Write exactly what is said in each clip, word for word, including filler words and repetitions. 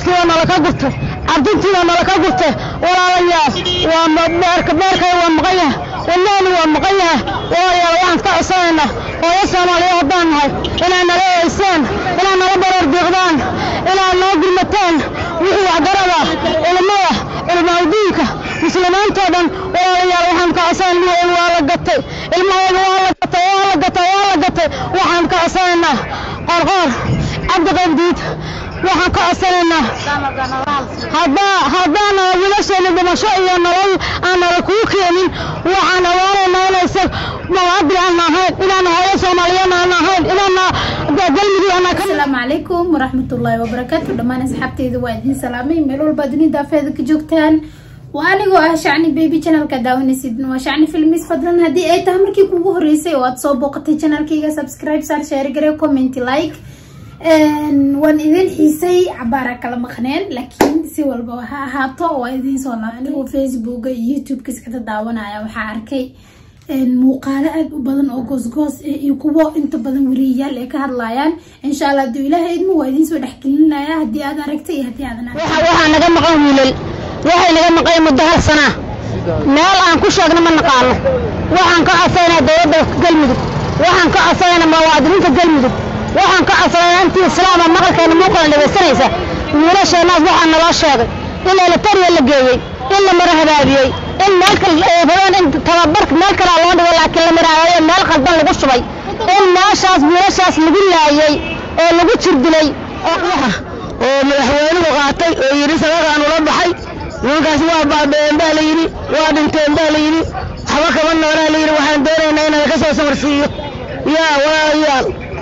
ubadkii waa nala ka gurtay ardintii waa nala ka gurtay walaalayaal waa beerka beerka waa maqaya walaal waa maqaya walaalayaal waxaan ka codsanayna hooyo Soomaaliyeed haddaan nahay inaan nala eeysaan inaan nala barar biiqdaan inaan noo gurmataan wixii waxgarada ilmaha ilmaadiinka muslimiinta dhan walaalayaal waxaan ka codsanayna waa la gatay ilmaha waa la gatay waa la gatay waa la gatay waxaan ka codsanayna qorqor عبد قنديد waxaan ka codsanayna hada hadana wiilashana dhamashayo nolol aan ku keenin waxaan awaareynaa inaysan mawaadil aan ahayn inaan hooyo Soomaaliyeed aan ahayn inaan galmudug aan ka Assalaamu calaykum waraxmatullaahi wabarakaatuh dhamaan asxaabteyda waa idin salaamay meel walba dunida afeeda ka joogtaan وأنا قاعد شعني بيبي channel كداوني سيدنا وشعني فيلميس فضلا هدي أي تهمركي كوجو هريسي واتساب بوقتي channel كيجا سبسكرايب صار شير جري كومنتي لايك وان إذن حيسي عبارة كلام خنين لكن سوى البوها هاتو وإذن صنع له فيسبوك يوتيوب كيس كده داونا يا وحاركي المقالة بدن أو جوز جوز يكوا أنت بدن وريال إيه كهرلايان إن شاء الله دويله إدمو وإذن سوى نحكي لنا يا هدي هذا ركتي هدي هذا نحكي وح أنا جم قومي لل وحي لجم قيم الدهر سنة مال عن كل شيء من نقاله وعن كعصينا دولة قلمد وعن كعصينا موادين في قلمد وعن كعصينا أنت إسلام ما كان موقع اللي بسنيسة ولا شيء ناس وعن الله شاغل إلا لتري اللي جاي إلا مرة هذابي إن مالك فلان أنت تبرك مالك الله ولا كل مرة مالك خلطان اللي بشوي إن ما شاس ما شاس اللي بالله يي اللي بتشرد لي ومحوينه وقعتي يريس وقع أنا ولا بحي وقاس وابا باليني وادنتين باليني حواك من ولا ليني وحن دورنا هنا كسر سمرسيو يا ويا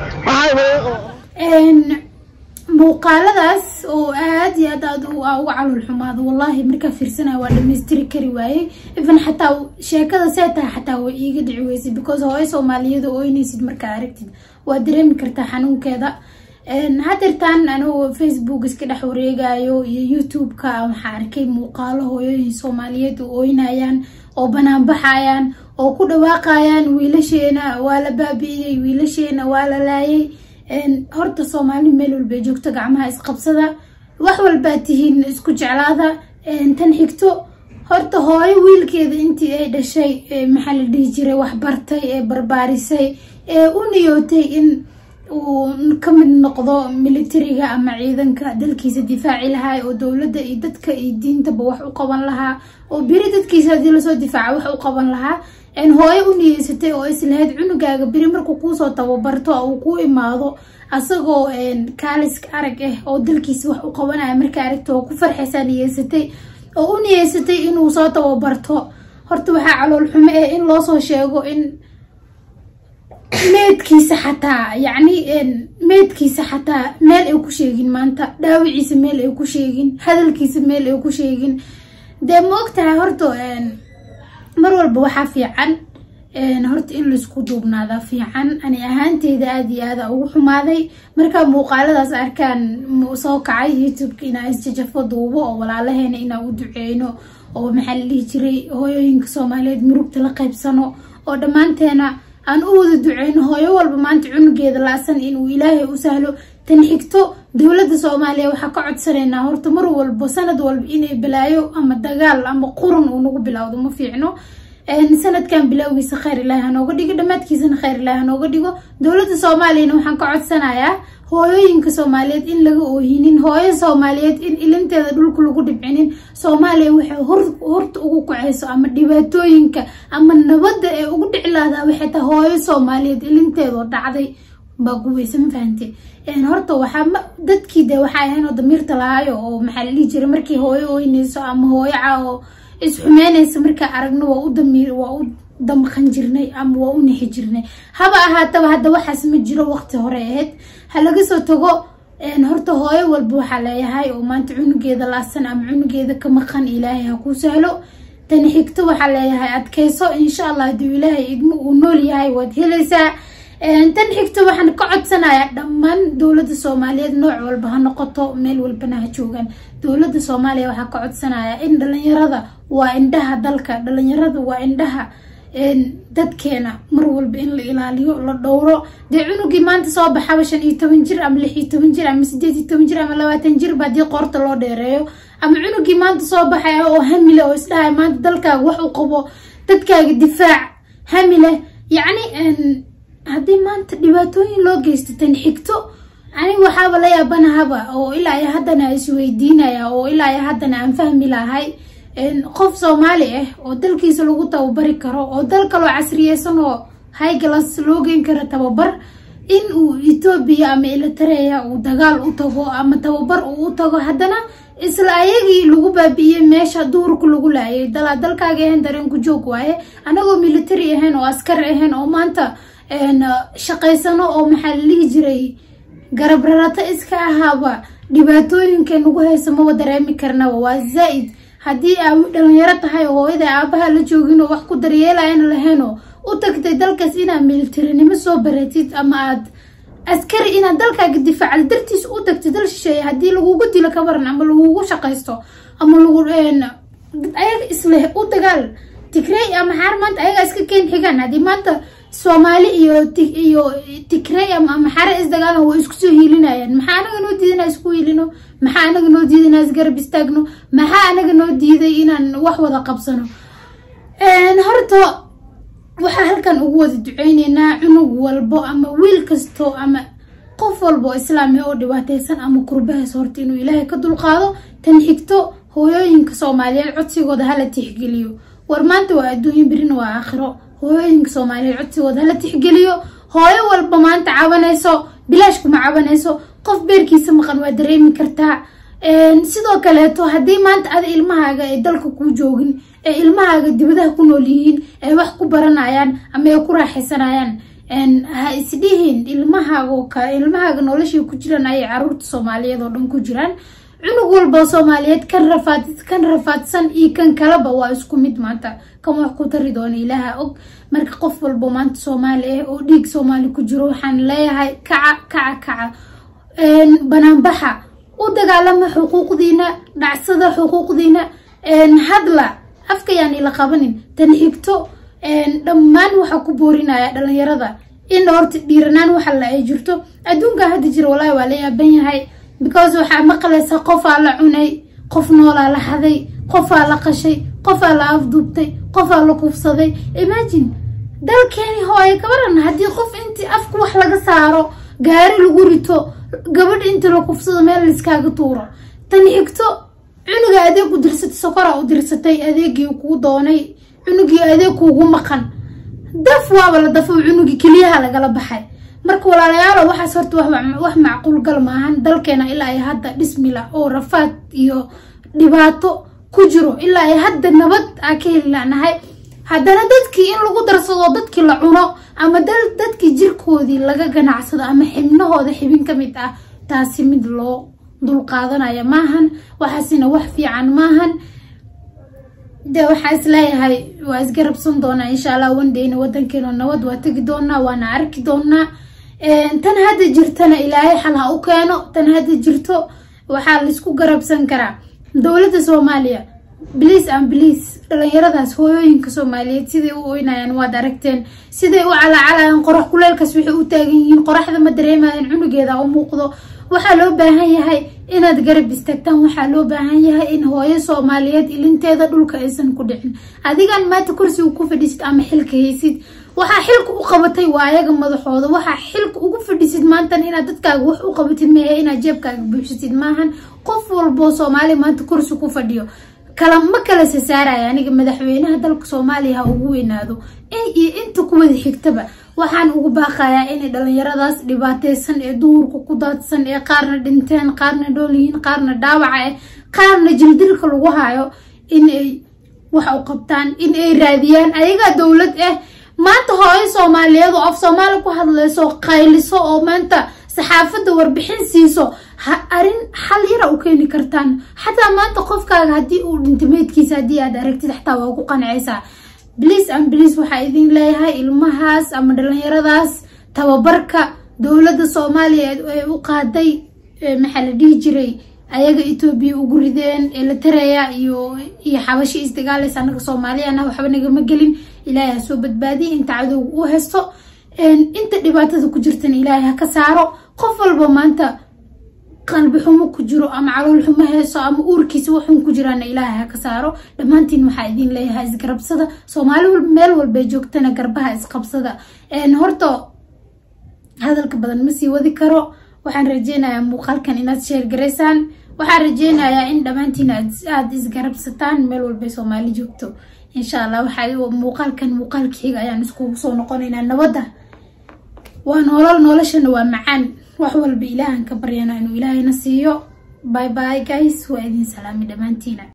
إن مقالداس oo aad iyo aad u calool xumaado wallahi marka fiirsana waa dhameystiri kari waaye even xataa sheekada seeta xataa way iiga dhici weysay because hooyo Soomaaliyeed oo inaysid marka aragtid waa dareemi kartaa xanuunkeeda een hadirtaan anoo Facebook iska dhex wareegayo iyo YouTube ka waxa arkay muuqaalo hooyooyin Soomaaliyeed oo inayaan oo banaan baxayaan oo ku dhawaaqayaan wiilasheena waa la baabiyay wiilasheena waa la laayay een horta Soomaali meel walba joogto gacmaha isqabsada wax walba tihiin isku jeclaada een tan xigto horta hooyo wiilkeeda intii ay dhashay maxaa la dhihi jiray wax bartay ee barbaarisay ee u niyootay in uu ka mid noqdo militariga ama ciidanka dalkiisa difaaci lahaa oo dawladda iyo dadka iyo diintaba wax u qaban lahaa oo biri dadkiisa hadii la soo difaaco wax u qaban lahaa in hooyo u niyeysatay oo islahayd cunugaaga biri markuu ku soo tababarto oo ku imaado asagoo een kaaliska arag ah oo dalkiisa wax u qabanaya marka aragto oo ku farxaysan niyeysatay oo u niyeysatay inuu soo tababarto horta waxa calool xumo ee in loo soo sheego in meedkiisa xataa yani een meedkiisa xataa meel ay ku sheegin maanta dhaawiciisa meel ay ku sheegin hadalkiisa meel ay ku sheegin de moogtahay horta een mar walba waxa fiican een horta in la isku duubnaada fiican ani ahaanteyda aad iyo aad ugu xumaaday marka muuqaaladaas arkaan soo kacay YouTube-ka ina isjajafo duubo oo walaalaheena ina u duceeyno oo maxaa la dhihi jiray hooyooyinka Soomaaliyeed murugta la qaybsano oo dhamaanteena aan u wada duceeyno hooyo walba maanta cunugeeda laasan inuu Ilaahay u sahlo tan xigto dawladda Soomaaliya waxa ka codsanayna horta mar walba sanad walba inay bilaayo ama dagaal ama qurun uu nagu bilowdo ma fiicno een sanadkan bilowgiisa khayr Ilaahay hanooga dhigo dhamaadkiisana khayr Ilaahay hanooga dhigo dawladda Soomaaliya waxaan ka codsanayaa hooyooyinka Soomaaliyeed in laga oohinin hooyo Soomaaliyeed in ilinteeda dhulka lagu dhibcinin Soomaaliya waxa horta ugu kacayso ama dhibaatooyinka ama nabadda ee ugu dhiclaada waxa taa hooyo Soomaaliyeed ilinteeda dhacday baguweysan fahanti een horta waxa dadkii de waxa ahayn oo damiirta laayo oo maxaa la jiray markii hooyo ooynayso ama hooyo caawo isxumeynaysa marka aragno waa u damiir waa u damqan jirnay ama waa u nixi jirnay haba ahaataba hadda waxaas ma jiro waqti hore ahayd halaga soo tago een horta hooyo walba waxa leeyahay oo maanta cunugeeda laasan ama cunugeeda ka maqan Ilaahay ha ku sahlo tan xigto waxa leeyahay adkayso insha Allah hadii Ilaahay idmo uu nool yahay wad helaysaa een tan xigto waxaan ka codsanayaa dhammaan dawladda Soomaaliyeed nooc walba ha noqoto meel walbana ha joogan dawladda Soomaaliya waxa ka codsanayaa in dhalinyarada waa indhaha dalka dhalinyarada waa indhaha dadkeena mar walba in la ilaaliyo la dhowro dee cunugii maanta soo baxaba shan iyo toban jir ama lix iyo toban jir ama sideed iyo toban jir ama labaatan jir baa dii qoorta loo dheereeyo ama cunugii maanta soo baxaya oo hamile oo isdhahay maanta dalkaaga wax u qabo dadkaaga difaac hamile yacni haddii maanta dhibaatooyin loo geysto tan xigto aniga waxaaba la yaabanahaba oo ilaa iyo haddana isweydiinaya oo ilaa iyo haddana aan fahmi lahay qof Soomaali ah oo dalkiisa lagu tababari karo oo dal kale oo casriyeysan oo high class loo geyn karo tababar in uu Ethiopia ama Eritrea uu dagaal u tago ama tababar uu u tago haddana isla ayagii lagu baabiiyay meesha duurku lagu laayay dal dalkaaga ahaan dareen ku joog waaye anagoo military ahaan oo askar ahaan oo maanta shaqaysano oo maxaa la dhihi jiray garab rarata iska ahaaba dhibaatooyinka nagu haysa ma dareemi karna waa zaid haddii aad dhalinyaro tahay oo hooyada aabaha la joogin oo wax ku daryeelayna lahayn oo u tagtay dalkaas inaad militarinimo soo baratid ama aad askari inaad dalkaaga difaac dartiis u tagtid dal shisheeye haddii lagugu dilo ka waran ama lagugu shaqaysto ama lagu ayaga isla u dagaal Tigray ama xarmant ayaga iska keen xigaan haddii maanta Soomaali iyo iyo Tigray ama maxare is dagaal oo isku soo hiilinayaan maxaa anaga noo diidana isku hiilino maxaa anaga noo diidana isgarab istaagno maxaa anaga noo diiday inaan wax wada qabsano een horto waxa halkan ugu wada duceynayna cunug walbo ama wiil kasto ama qof walbo islaami oo dhibaataysan ama kurbahaas horta inuu Ilaahay ka dulqaado tan xigto hooyooyinka Soomaaliyeed codsigooda hala tixgeliyo war maanta waa adduun birina waa aakhiro hooyooyinka Soomaaliyeed codsigooda hala tixgeliyo hooyo walba maanta cabanayso bilaash kuma cabanayso qof beerkiisa maqan waa dareemi kartaa een sidoo kale to hadii maanta aad ilmahaaga ay dalka ku joogin ee ilmahaaga dibadaha ku nool yihiin ee wax ku baranayaan ama ay ku raaxaysanayaan een ha isdihin ilmahaaga ka ilmahaaga noloshii ku jiraan ay caruurta Soomaaliyeed oo dhan ku jiraan cunug walba Soomaaliyeed kan rafaad kan rafaadsan iyo kan kalaba waa isku mid maanta kan wax ku tari doona Ilaaha og marka qof walba maanta Soomaali ah oo dhiig Soomaali ku jiro waxaan leeyahay kaca kaca kaca een bananbaxa u dagaalama xuquuqdiina dhacsada xuquuqdiina een hadla afka yaani la qabanin tan xigto een dhammaan waxa ku boorinaya dhalinyarada in horta dhiiranaan waxa la ay jirto adduunka hadda jiro walaa waa la yaaban yahay because waxa maqlaysa qof la cunay qof noola la haday qof la qashay qof la afduubtay qof la kufsaday imagine dalkeeni hooy ka waran hadii qof intii afku wax laga saaro gaari lagu rito gabadh inta la kufsado meel iskaaga tuuro tan xigto cunuga adeeg u dirsatay sokora u dirsatay adeegii ku doonay cunugii adeeg kuugu maqan daf waa la dafo cunugii kaliya laga la baxay marka walaalayaal waxa sorto wax wax macquul gal maahan dalkeena ilaa ay hadda dhismila oo rafaad iyo dhibaato ku jiro ilaa ay hadda nabad ah ka helnahay haddana dadkii in lagu darsado dadkii la cuno ama dal dadkii jirkoodii laga ganacsado ama xibnahooda xibin ka mid ah taasi mid loo dul qaadanaya maahan waxaasina wax fiican maahan de waxa isleeyahay waa isgarabsan doona insha Allah one day wadankeena nabad waa tagi doona waana arki doona een tan hadda jirtana Ilaahay xal ha u keeno tan hadda jirto waxa la isku garabsan karaa dawladda Soomaaliya please and please dhalinyaradaas hooyooyinka Soomaaliyeed sidii u oynayaan waad aragteen sidii u calaacalaan qorax kuleelkaas wixii u taagan yihiin qoraxda ma dareemayaan cunugeeda u muuqdo waxa loo baahan yahay inaad garab istaagtaan waxa loo baahan yahay in hooyo Soomaaliyeed ilinteeda dhulka aysan ku dhicin adigan maanta kursi ku fadhiisid ama xilka haysid waxa xilku u qabatay waayaga madaxooda waxa xilku ugu fadhiisid maanta inaad dadkaaga wax u qabatid ma inaad jeebkaaga buuxisid maahan qof walba Soomaali maanta kursi ku fadhiyo kala ma kala saaraya aniga madaxweynaha dalka Soomaaliya ugu weynaado in iyo inta ku wada xigtaba waxaan ugu baaqayaa in dhalinyaradaas dhibaataysan ee duurku ku daadsan ee qaarna dhinteen qaarna dhooliin qaarna dhaawac ah qaarna jildilka lagu haayo in ay wax u qabtaan in ay raadiyaan ayaga dawlad ah maanta hooyo Soomaaliyeed oo af Soomaali ku hadlayso qayliso oo maanta saxaafada warbixin siiso arin xal yar u keeni kartaan hatta maanta qofkaaga hadii uu dhintimeedkiisa hadii aad aragtid xataa waa ku qancaysaa please and please waxa idin leeyahay ilmahaas ama dhalinyaradaas tababarka dawladda Soomaaliyeed ee u qaaday maxaa la dhihi jiray ayaga Ethiopia ugu rideen ee la tareeya iyo iyo xabashi isdagaalaysa anaga Soomaaliyeena waxba naga ma gelin Ilaahay soo badbaadiyay inta cadow u haysto in inta dhibaatada ku jirtan Ilaahay ka saaro qof walba maanta qalbi xumo ku jiro ama calool xumo hayso ama uurkiisa waxun ku jiraan Ilaahay ka saaro dhamaantiin waxa idin leeyahay isgarabsada Soomaali meel walba joogtana garbaha isqabsada een horto hadalka badan ma sii wadi karo waxaan rajeynayaa muuqaalkan inaad share gareysaan waxaan rajeynayaa in dhamaantiin aad isgarabsataan meel walba Soomaali joogto insha Allah waxa muuqaalkan muuqaalkiiga ayaan isku soo noqonaynaa nabada waa nolol noloshana waa macaan wax walba Ilaahan ka baryana inuu Ilaahayna siiyo bye bye guys waa idin salaami dhamaantiin